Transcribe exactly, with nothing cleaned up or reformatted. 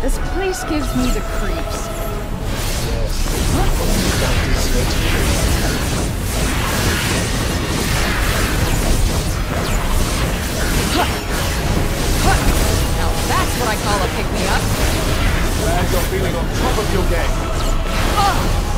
This place gives me the creeps. Now that's what I call a pick-me-up. Glad you're feeling on top of your game. Oh.